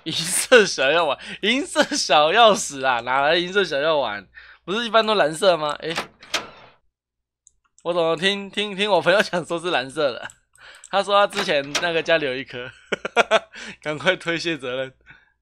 银色小药丸，银色小钥匙啊，哪来银色小药丸？不是一般都蓝色吗？哎，我怎么听我朋友讲说是蓝色的？他说他之前那个家里有一颗，赶快推卸责任。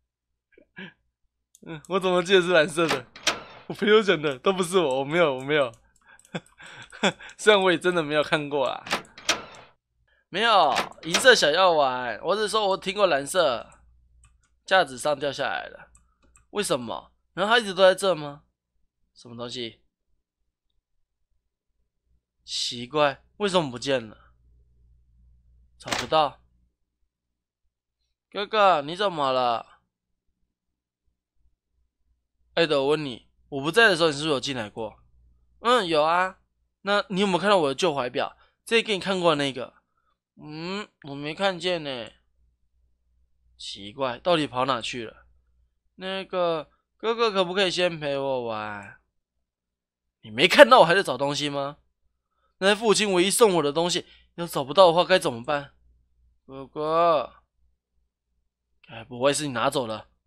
我怎么记得是蓝色的？我朋友讲的都不是我没有。虽然我也真的没有看过啊，没有银色小药丸，我只说我听过蓝色，架子上掉下来了，为什么？然后它一直都在这吗？什么东西？奇怪，为什么不见了？找不到。哥哥，你怎么了？艾德，我问你，我不在的时候，你是不是有进来过？有啊。那你有没有看到我的旧怀表？这给你看过的那个？我没看见呢。奇怪，到底跑哪去了？那个哥哥可不可以先陪我玩？你没看到我还在找东西吗？那是父亲唯一送我的东西，要找不到的话该怎么办？哥哥，该不会是你拿走了？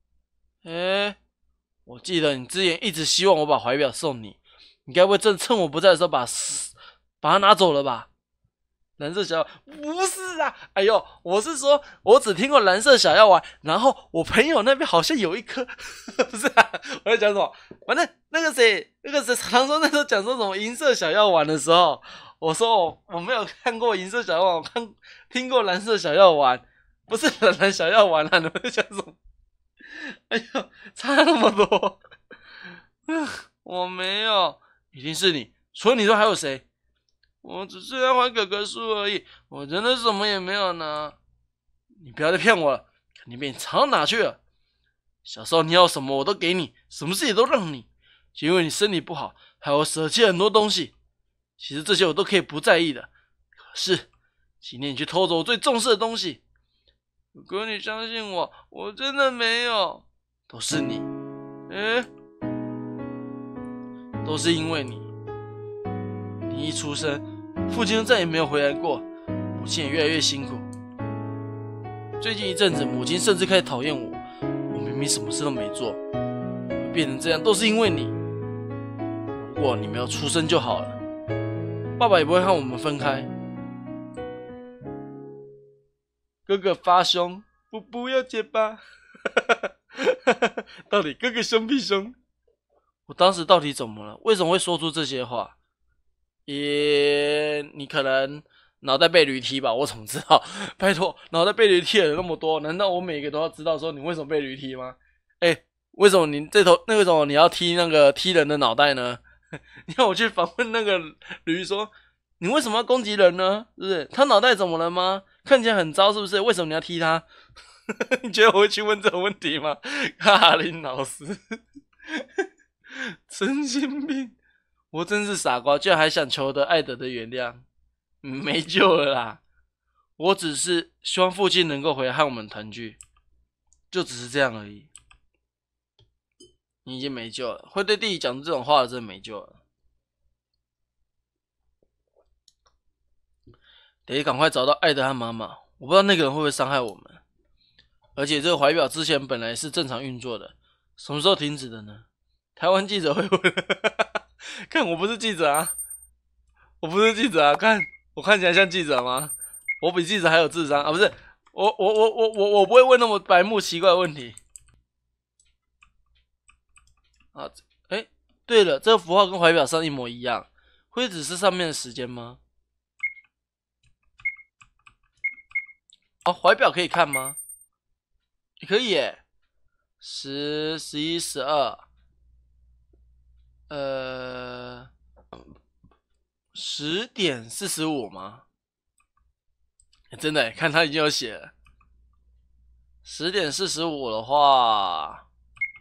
我记得你之前一直希望我把怀表送你，你该不会正趁我不在的时候把它拿走了吧？蓝色小药不是啊，哎呦，我是说，我只听过蓝色小药丸，然后我朋友那边好像有一颗，不是啊，我在讲什么？反正那个谁，常说那时候讲说什么银色小药丸的时候，我说我没有看过银色小药丸，我听过蓝色小药丸，不是蓝小药丸啊，你们在讲什么？哎呦，差那么多，我没有，一定是你，除了你说还有谁？我只是要还哥哥书而已，我真的什么也没有拿。你不要再骗我了，肯定被你藏到哪去了。小时候你要什么我都给你，什么事也都让你，就因为你身体不好，害我舍弃很多东西。其实这些我都可以不在意的，可是今天你却偷走我最重视的东西。哥哥，你相信我，我真的没有，都是你，都是因为你。你一出生，父亲就再也没有回来过，母亲也越来越辛苦。最近一阵子，母亲甚至开始讨厌我。我明明什么事都没做，会变成这样，都是因为你。如果你没有出生就好了，爸爸也不会和我们分开。哥哥发凶，不要结巴。到底哥哥凶不凶？我当时到底怎么了？为什么会说出这些话？你可能脑袋被驴踢吧，我怎么知道？拜托，脑袋被驴踢的人那么多，难道我每个都要知道说你为什么被驴踢吗？为什么你这头那个什么你要踢那个踢人的脑袋呢？你要我去访问那个驴说，你为什么要攻击人呢？是不是？他脑袋怎么了吗？看起来很糟，是不是？为什么你要踢他？你觉得我会去问这种问题吗？卡林老师，神经病！我真是傻瓜，居然还想求得艾德的原谅，没救了啦！我只是希望父亲能够回来和我们团聚，就只是这样而已。你已经没救了，会对弟弟讲这种话的，真的没救了。得赶快找到艾德和妈妈，我不知道那个人会不会伤害我们。而且这个怀表之前本来是正常运作的，什么时候停止的呢？台湾记者会问。看，我不是记者啊，看我看起来像记者吗？我比记者还有智商啊！不是，我不会问那么白目奇怪的问题啊！对了，这个符号跟怀表上一模一样，会只是上面的时间吗？怀表可以看吗？可以耶，10、11、12。10:45吗？真的耶，看他已经有写了。10:45的话，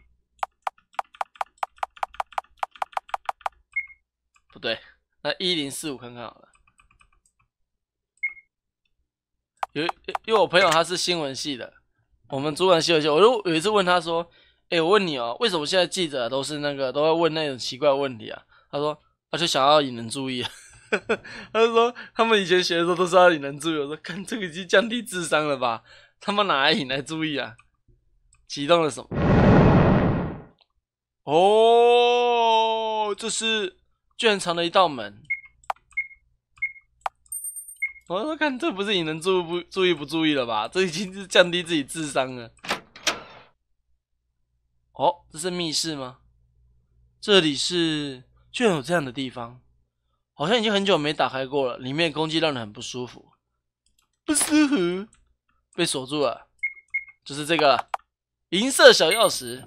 不对，那1045看看好了。因为我朋友他是新闻系的，我们主管新闻系，我就有一次问他说：“我问你哦，为什么现在记者都是都会问那种奇怪的问题啊？”他说：“他就想要引人注意。”他就说他们以前学的时候都是要引人注意。我说：“看这个已经降低智商了吧？他们哪来引来注意啊？” 启动了什么？哦，这是居然藏了一道门。我说看，这不是你能注意不注意了吧？这已经是降低自己智商了。哦，这是密室吗？这里是居然有这样的地方，好像已经很久没打开过了。里面的空气让人很不舒服，不舒服，被锁住了。就是这个了，银色小钥匙，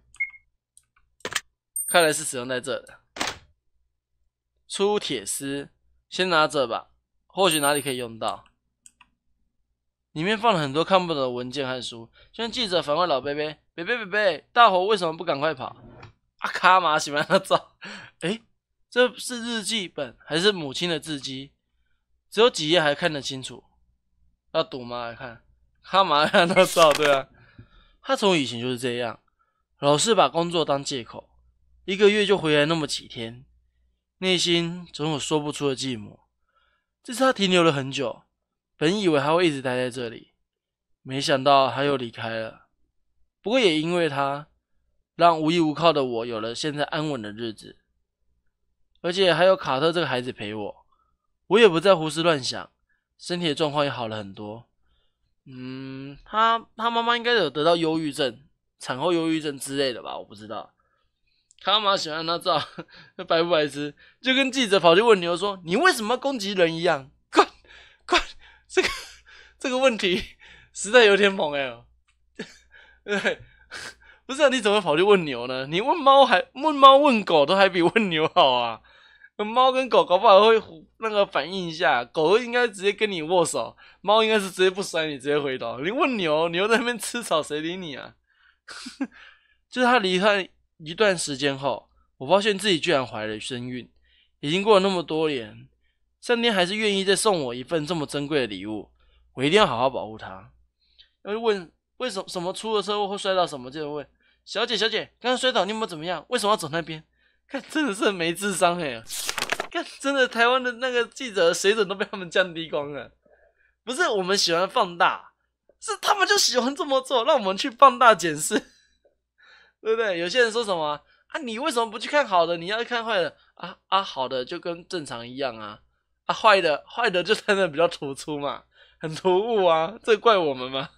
看来是使用在这的。出铁丝，先拿着吧，或许哪里可以用到。里面放了很多看不懂的文件和书，就像记者反问老贝贝：“贝贝贝贝，大伙为什么不赶快跑？”啊卡玛喜欢他照，这是日记本还是母亲的字迹？只有几页还看得清楚，要读吗？来看，卡玛看他照，对啊，他从以前就是这样，老是把工作当借口，一个月就回来那么几天，内心总有说不出的寂寞。这次他停留了很久。本以为他会一直待在这里，没想到他又离开了。不过也因为他，让无依无靠的我有了现在安稳的日子，而且还有卡特这个孩子陪我，我也不再胡思乱想，身体的状况也好了很多。他妈妈应该有得到忧郁症、产后忧郁症之类的吧，我不知道。他妈喜欢他照，白不白痴？就跟记者跑去问牛说：“你为什么要攻击人一样？”快！这个问题实在有点猛对，不是啊，你怎么跑去问牛呢？你问猫问狗都还比问牛好啊！猫跟狗搞不好会那个反应一下，狗应该直接跟你握手，猫应该是直接不甩你，直接回头。你问牛在那边吃草，谁理你啊？就是他离开一段时间后，我发现自己居然怀了身孕，已经过了那么多年。上天还是愿意再送我一份这么珍贵的礼物，我一定要好好保护它。要问为什么出了车祸会摔倒什么，就问小姐，刚刚摔倒你有没有怎么样？为什么要走那边？看真的是很没智商看真的台湾的那个记者的水准都被他们降低光了。不是我们喜欢放大，是他们就喜欢这么做，让我们去放大检视，对不对？有些人说什么啊，你为什么不去看好的，你要去看坏的啊？好的就跟正常一样啊。坏的就真的比较突出嘛，很突兀啊，这怪我们吗？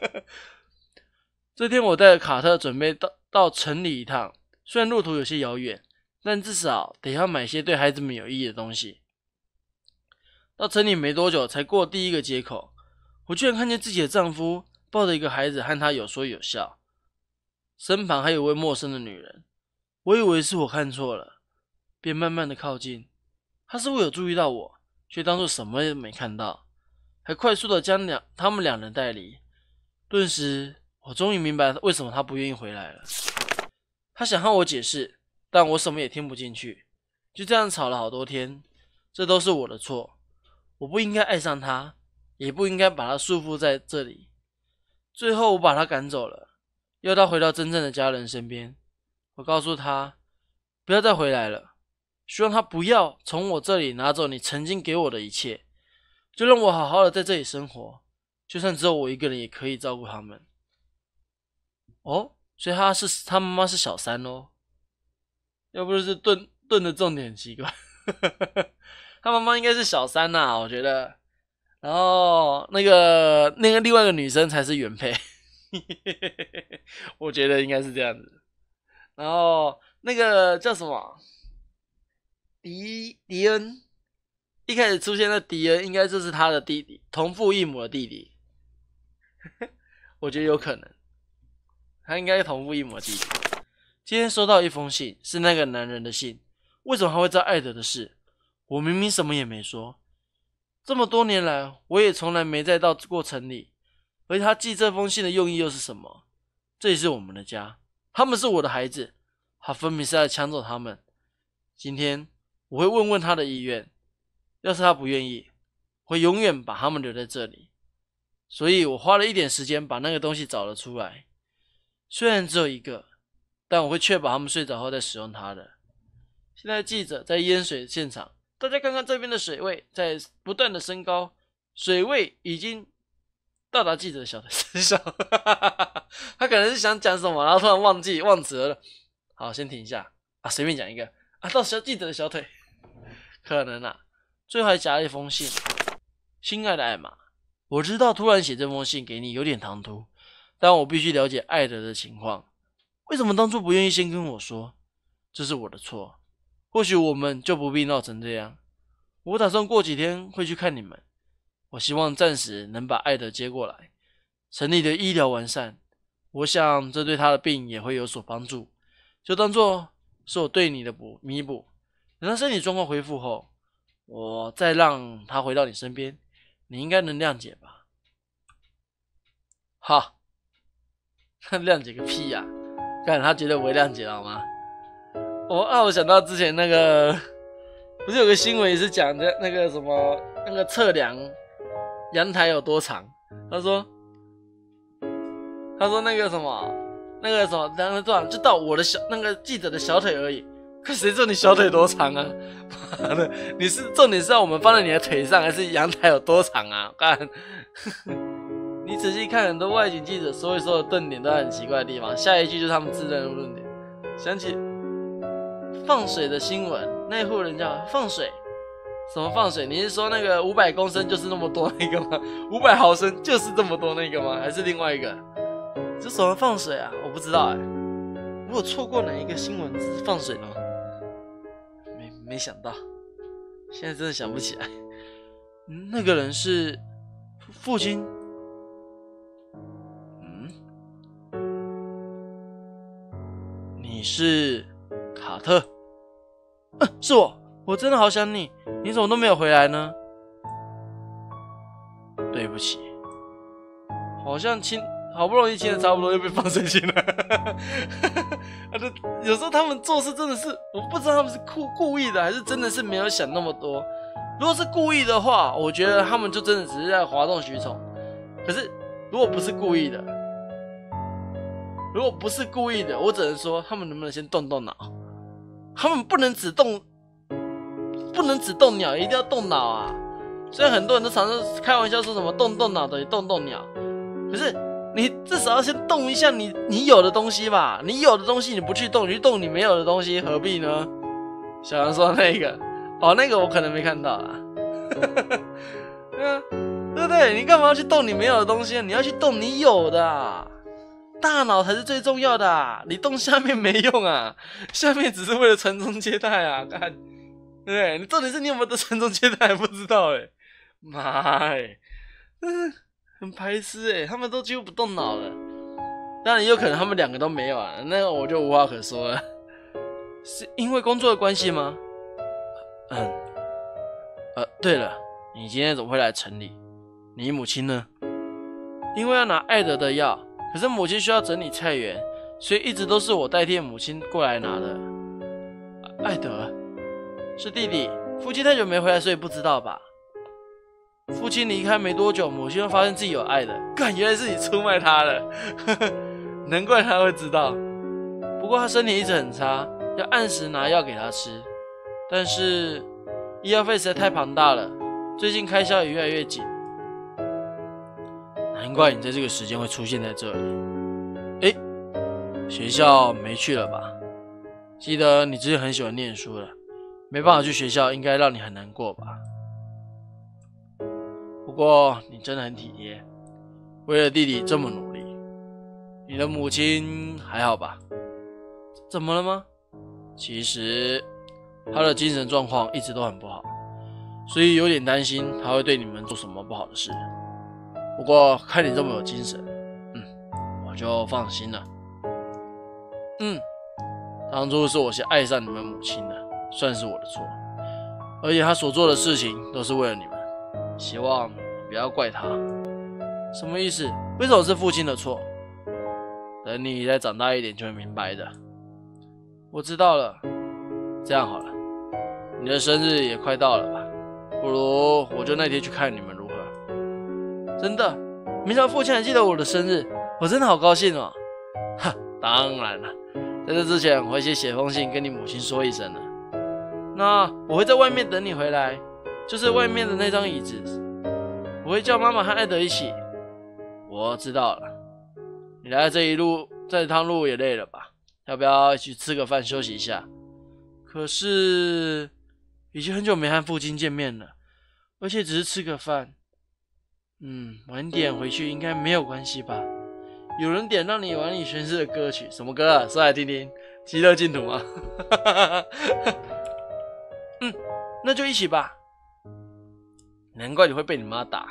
这天我带着卡特准备到城里一趟，虽然路途有些遥远，但至少得要买些对孩子们有意义的东西。到城里没多久，才过第一个街口，我居然看见自己的丈夫抱着一个孩子和他有说有笑，身旁还有位陌生的女人。我以为是我看错了，便慢慢的靠近。他似乎有注意到我，却当作什么也没看到，还快速的将他们两人带离。顿时，我终于明白为什么他不愿意回来了。他想和我解释，但我什么也听不进去。就这样吵了好多天，这都是我的错。我不应该爱上他，也不应该把他束缚在这里。最后，我把他赶走了，要他回到真正的家人身边。我告诉他，不要再回来了。希望他不要从我这里拿走你曾经给我的一切，就让我好好的在这里生活，就算只有我一个人也可以照顾他们。哦，所以他妈妈是小三咯，要不就是顿的重点很奇怪，他妈妈应该是小三呐，我觉得。然后那个另外一个女生才是原配，我觉得应该是这样子。然后那个叫什么？迪恩一开始出现的迪恩，应该就是他的弟弟，同父异母的弟弟。我觉得有可能，他应该是同父异母的弟弟。今天收到一封信，是那个男人的信。为什么他会知道艾德的事？我明明什么也没说。这么多年来，我也从来没再到过城里。而且他寄这封信的用意又是什么？这里是我们的家，他们是我的孩子，他分明是在抢走他们。今天我会问他的意愿，要是他不愿意，我会永远把他们留在这里。所以我花了一点时间把那个东西找了出来，虽然只有一个，但我会确保他们睡着后再使用它的。现在记者在淹水现场，大家看看这边的水位在不断的升高，水位已经到达记者的小腿失效。他可能是想讲什么，然后突然忘词了。好，先停一下啊，随便讲一个啊，到记者的小腿，可能啊。最后还夹了一封信，亲爱的艾玛，我知道突然写这封信给你有点唐突，但我必须了解艾德的情况。为什么当初不愿意先跟我说？这是我的错，或许我们就不必闹成这样。我打算过几天会去看你们，我希望暂时能把艾德接过来。城里的医疗完善，我想这对他的病也会有所帮助，就当做是我对你的弥补。等他身体状况恢复后，我再让他回到你身边，你应该能谅解吧？好，谅解个屁呀！干，他绝对不会谅解好吗？我想到之前那个，不是有个新闻也是讲的那个什么，那个测量阳台有多长？他说那个什么，量了多少，就到我的那个记者的小腿而已。可谁知道你小腿多长啊？妈的，重点是要我们放在你的腿上，还是阳台有多长啊？干，你仔细看，很多外景记者说一说的顿点都在很奇怪的地方，下一句就是他们自认的论点。想起放水的新闻，那户人家放水，什么放水？你是说那个500公升就是那么多那个吗？500毫升就是这么多那个吗？还是另外一个？这什么放水啊？我不知道我有错过哪一个新闻是放水的吗？没想到，现在真的想不起来。那个人是父亲。你是卡特？是我真的好想你，你怎么都没有回来呢？对不起，好不容易亲的差不多又被放水亲了。有时候他们做事真的是，我不知道他们是故意的，还是真的是没有想那么多。如果是故意的话，我觉得他们就真的只是在哗众取宠。可是如果不是故意的，我只能说他们能不能先动脑？他们不能只动脑，一定要动脑啊！虽然很多人都常常开玩笑说什么动脑的，动脑，可是你至少要先动一下你有的东西吧。你有的东西你不去动，你去动你没有的东西，何必呢？小杨说那个那个我可能没看到啦。对啊，对不对？你干嘛要去动你没有的东西？你要去动你有的啊。大脑才是最重要的啊！你动下面没用啊，下面只是为了传宗接代啊！看，对不对？你重点是你有没有得传宗接代还不知道妈很排斥他们都几乎不动脑了。当然也有可能他们两个都没有啊，那个我就无话可说了。是因为工作的关系吗？对了，你今天怎么会来城里？你母亲呢？因为要拿艾德的药。可是母亲需要整理菜园，所以一直都是我代替母亲过来拿的。艾德是弟弟，父亲太久没回来，所以不知道吧？父亲离开没多久，母亲就发现自己有艾德，干，原来是你出卖他了，难怪他会知道。不过他身体一直很差，要按时拿药给他吃，但是医药费实在太庞大了，最近开销也越来越紧。难怪你在这个时间会出现在这里。学校没去了吧？记得你之前很喜欢念书了，没办法去学校，应该让你很难过吧？不过你真的很体贴，为了弟弟这么努力。你的母亲还好吧？怎么了吗？其实她的精神状况一直都很不好，所以有点担心她会对你们做什么不好的事。不过看你这么有精神，我就放心了。当初是我先爱上你们母亲的，算是我的错。而且她所做的事情都是为了你们，希望你不要怪她。什么意思？为什么是父亲的错？等你再长大一点就会明白的。我知道了。这样好了，你的生日也快到了吧？不如我就那天去看你们如何？真的？没想到父亲还记得我的生日，我真的好高兴哦！当然了，在这之前我会先写封信跟你母亲说一声的。那我会在外面等你回来，就是外面的那张椅子。我会叫妈妈和艾德一起。 我知道了。你来这一趟路也累了吧？要不要一起吃个饭休息一下？可是已经很久没和父亲见面了，而且只是吃个饭。晚点回去应该没有关系吧？有人点让你玩你诠释的歌曲，什么歌啊？说来听听。极乐净土吗？那就一起吧。难怪你会被你妈打。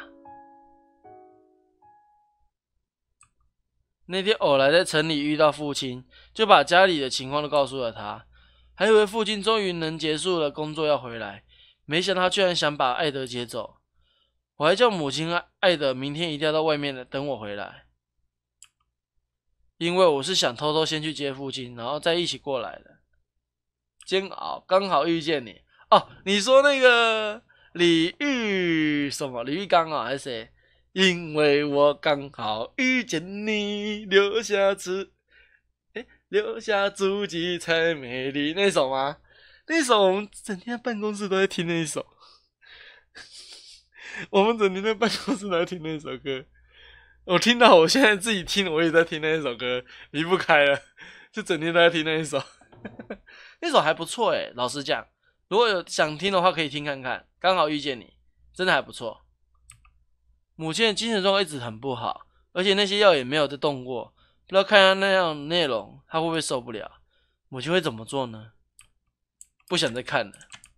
那天偶然在城里遇到父亲，就把家里的情况都告诉了他，还以为父亲终于能结束了工作要回来，没想到他居然想把艾德接走。我还叫母亲艾德明天一定要到外面等我回来，因为我是想偷偷先去接父亲，然后再一起过来的。煎熬，刚好遇见你哦。你说那个李玉刚啊，还是谁？因为我刚好遇见你，留下足迹才美丽，那首吗？那首我们整天在办公室都在听那一首。我们整天在办公室都在听那首歌。我听到我现在自己听，我也在听那一首歌，离不开了，就整天都在听那一首。那首还不错诶，老实讲，如果有想听的话可以听看看。刚好遇见你，真的还不错。母亲的精神状况一直很不好，而且那些药也没有再动过，不知道看他那样的内容，他会不会受不了？母亲会怎么做呢？不想再看了。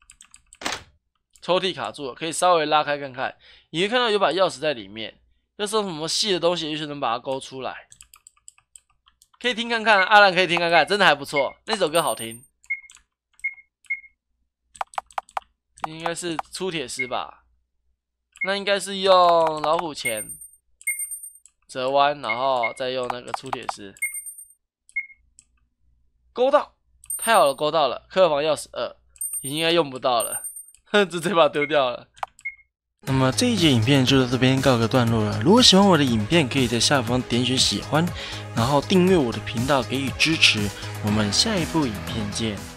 抽屉卡住了，可以稍微拉开看看，你会看到有把钥匙在里面，要是有什么细的东西，也许能把它勾出来。可以听看看，阿兰可以听看看，真的还不错，那首歌好听。应该是出铁丝吧？那应该是用老虎钳折弯，然后再用那个出铁丝勾到。太好了，勾到了。客房钥匙2，应该用不到了，直接把它丢掉了。那么这一节影片就到这边告个段落了。如果喜欢我的影片，可以在下方点选喜欢，然后订阅我的频道给予支持。我们下一部影片见。